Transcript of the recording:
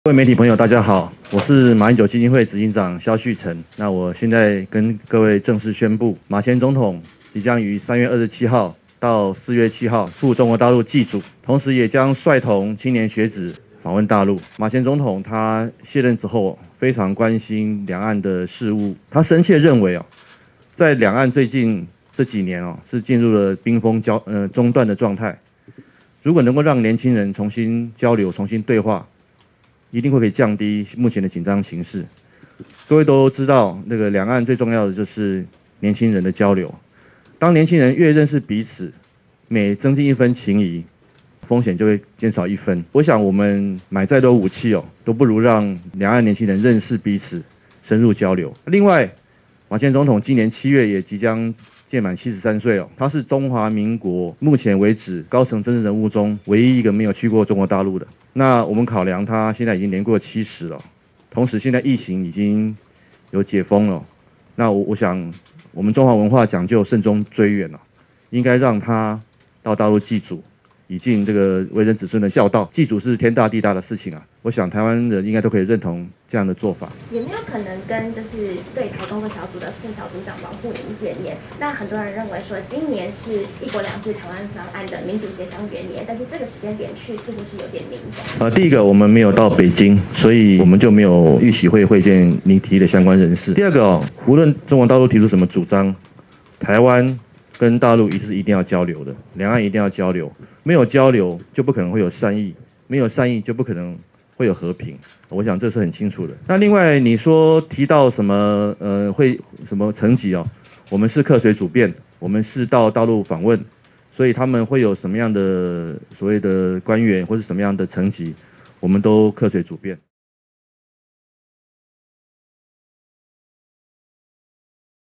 各位媒体朋友，大家好，我是马英九基金会执行长萧旭成。那我现在跟各位正式宣布，马前总统即将于3月27号到4月7号赴中国大陆祭祖，同时也将率同青年学子访问大陆。马前总统他卸任之后，非常关心两岸的事务，他深切认为在两岸最近这几年是进入了冰封中断的状态。如果能够让年轻人重新交流、重新对话，一定会可以降低目前的紧张情势。各位都知道，两岸最重要的就是年轻人的交流。当年轻人越认识彼此，每增进一分情谊，风险就会减少一分。我想我们买再多武器都不如让两岸年轻人认识彼此，深入交流。另外，马前总统今年7月也即将届满73岁他是中华民国目前为止高层政治人物中唯一一个没有去过中国大陆的。那我们考量他现在已经年过70了，同时现在疫情已经有解封了，那我想我们中华文化讲究慎终追远应该让他到大陆祭祖，以尽这个为人子孙的孝道。祭祖是天大地大的事情我想台湾人应该都可以认同这样的做法。 有没有可能跟就是对台工作小组的副小组长王沪宁见面？那很多人认为说今年是一国两制台湾方案的民主协商元年，但是这个时间点去似乎是有点敏感。 第一个我们没有到北京，所以我们就没有预习会见你提的相关人士。第二个无论中国大陆提出什么主张，台湾跟大陆一定要交流的，两岸一定要交流，没有交流就不可能会有善意，没有善意就不可能会有和平，我想这是很清楚的。那另外你说提到什么会什么层级我们是客随主便，我们是到大陆访问，所以他们会有什么样的所谓的官员或是什么样的层级，我们都客随主便。